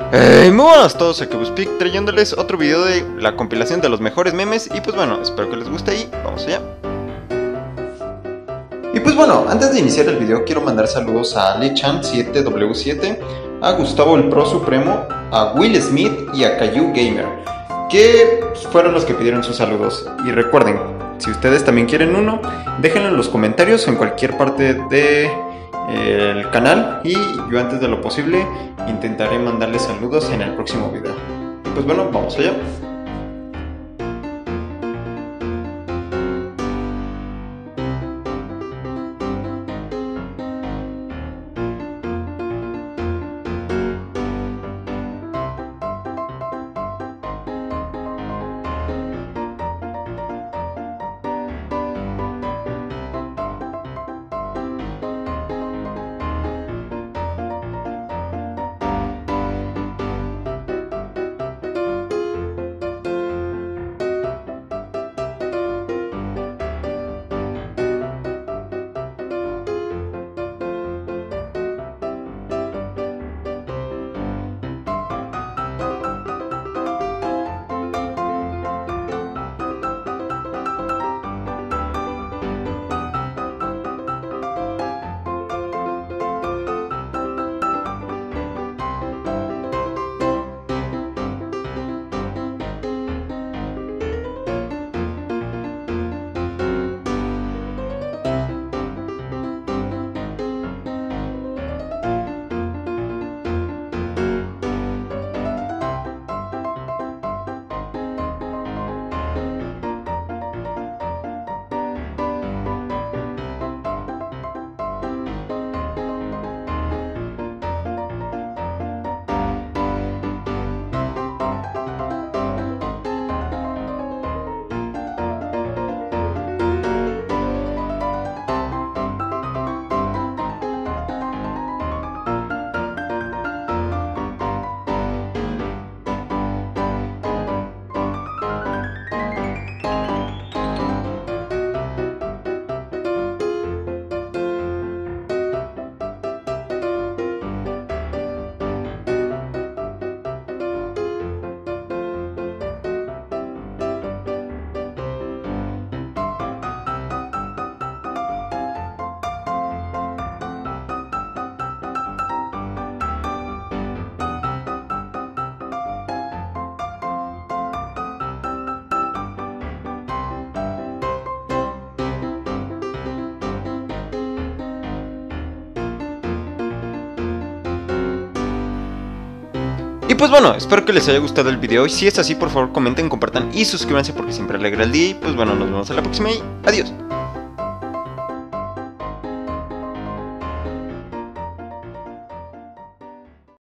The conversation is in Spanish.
Muy buenas a todos, aquí Buzzpeak trayéndoles otro video de la compilación de los mejores memes. Y pues bueno, espero que les guste y vamos allá. Y pues bueno, antes de iniciar el video quiero mandar saludos a Lechan7W7, a Gustavo el Pro Supremo, a Will Smith y a Caillou Gamer, que fueron los que pidieron sus saludos. Y recuerden, si ustedes también quieren uno, déjenlo en los comentarios en cualquier parte de el canal y yo antes de lo posible intentaré mandarles saludos en el próximo video. Y pues bueno, vamos allá. Y pues bueno, espero que les haya gustado el video y si es así por favor comenten, compartan y suscríbanse porque siempre alegra el día. Y pues bueno, nos vemos en la próxima y adiós.